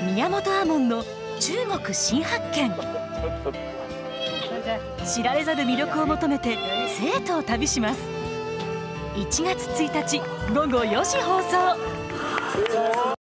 宮本亞門の中国新発見。知られざる魅力を求めて成都を旅します。1月1日午後4時放送。